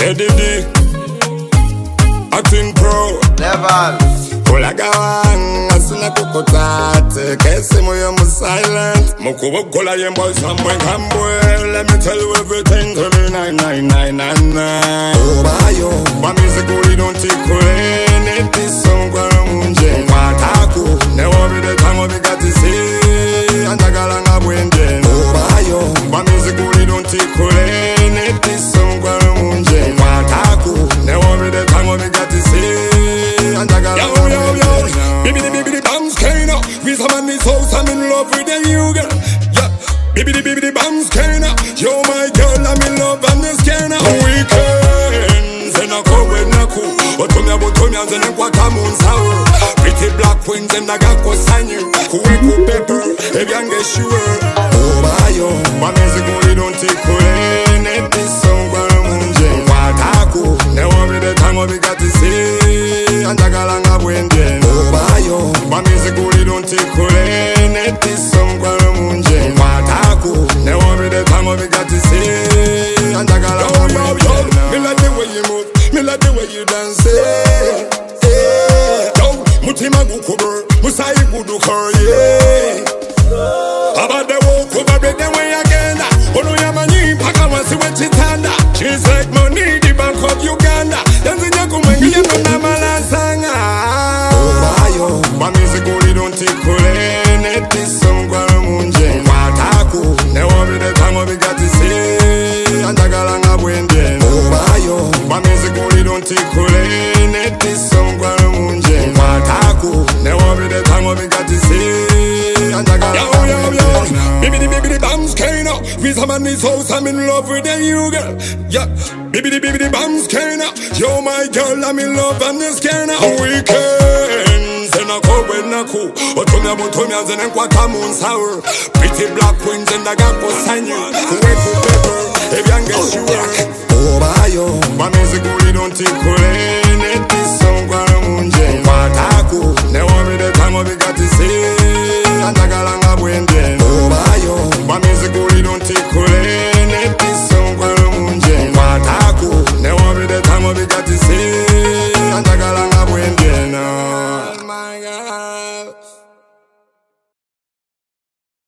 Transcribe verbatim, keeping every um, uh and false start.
Eddie Acting pro Level Kolagawang asina kukotate Kesi moyo mu silent Mukubo kola yembo samwe kambwe. Let me tell you everything to me nine nine nine nine nine. Oh bayo Ba music we don't take when it is song kwa munje Mwataku Newo bide tango bigati si Andagala nga bwende Oh bayo Ba music we don't take when it is song kwa munje Mwataku Newo bide tango bigati si Andagala nga bwende Bibidi bibidi bam skena. We some man this house, I'm in love with the you girl. Yeah. Bibidi bibidi bam skena. Yo my girl, I'm in love and the skena. Weekends and I go with Naku. Otomia botomia and then what I'm on sour. Pretty black queens and I got what's on you. Kueku pepper, if you get sure. Oh bayo, my music we don't take away. It is song by munje. Wataku, never be the time we got to see. And I got a wende. My music we don't take away. It is song kwa munje Wataku Never be the time we got to see. And I got a wende. Me like the way you move, me like the way you dance. Yo, mutima gukuber, musai gudu kar, yeah. About the walk over break the way again. Olo ya mani paka wasi wechitanda. She's like money the Bank of Uganda. Dancing yakumengi ya mna malasanga. My music we don't take away. It is song kwa munje Wataku Never be the time we got to see. And I got a wende. My music we don't take away. It is song kwa munje Wataku Never be the time we got to see. And I got a wende. Bibidi bibidi bam skena. We some man this house, I'm in love with the you girl. Yeah. Bibidi bibidi bam skena. Yo my girl, I'm in love and the skena. Weekends and I go with Naku. Otomia botomia and then what I'm on sour. Pretty black queens and I got what's on you. Kueku pepper, if you get sure. Oh bayo, my music we don't take away. It is song